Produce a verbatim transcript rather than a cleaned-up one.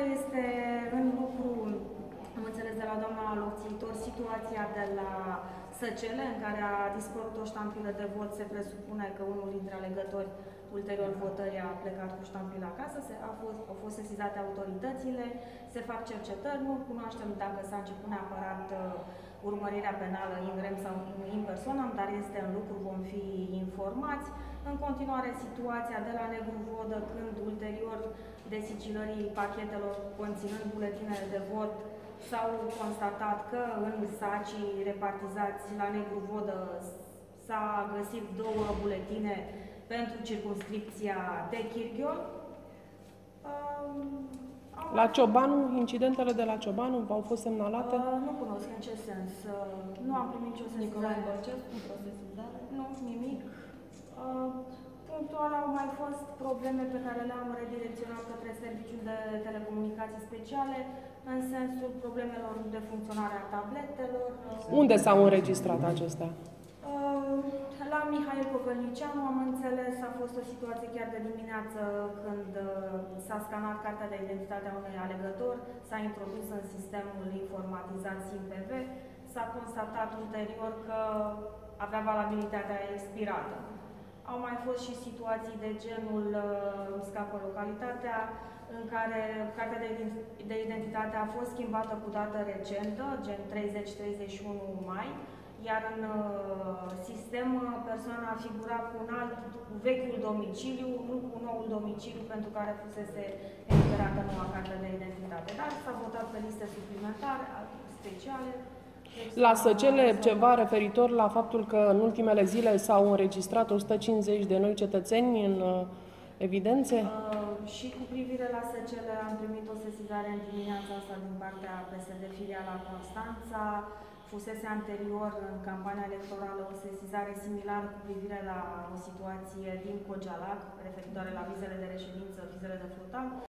este în lucru, am înțeles de la doamna locțitor, situația de la Săcele, în care a dispărut o ștampilă de vot. Se presupune că unul dintre alegători, ulterior votării, a plecat cu ștampila acasă, se, a fost, au fost sesizate autoritățile, se fac cercetări, nu cunoaștem dacă s-a început neapărat uh, urmărirea penală in rem sau in personam, dar este în lucru, vom fi informați. În continuare, situația de la Negru Vodă, când ulterior desigilării pachetelor conținând buletinele de vot, s-au constatat că în sacii repartizați la Negru Vodă s-a găsit două buletine pentru circumscripția de Chirghiol. La Ciobanu, incidentele de la Ciobanu v-au fost semnalate? Uh, nu cunosc în ce sens. Uh, nu am primit nicio sesizare. Nu, nimic. Uh, punctual au mai fost probleme pe care le-am redirecționat către Serviciul de Telecomunicații Speciale, în sensul problemelor de funcționare a tabletelor. Unde s-au înregistrat acestea? La Mihail Covălnicianu, am înțeles, a fost o situație chiar de dimineață când s-a scanat cartea de identitate a unui alegător, s-a introdus în sistemul informatizat SIM-P V, s-a constatat ulterior că avea valabilitatea expirată. Au mai fost și situații de genul, scapă localitatea, în care cartea de identitate a fost schimbată cu dată recentă, gen treizeci treizeci și unu mai, iar în sistem persoana a figurat cu un alt, cu vechiul domiciliu, nu cu noul domiciliu pentru care fusese eliberată noua carte de identitate. Dar s-a votat pe liste suplimentare, speciale. La Săcele, ceva referitor la faptul că în ultimele zile s-au înregistrat o sută cincizeci de noi cetățeni în evidențe? Uh, și cu privire la Săcele am primit o sesizare în dimineața asta din partea P S D filiala Constanța. Fusese anterior în campania electorală o sesizare similară cu privire la o situație din Cogelac, referitoare la vizele de reședință, vizele de flotal.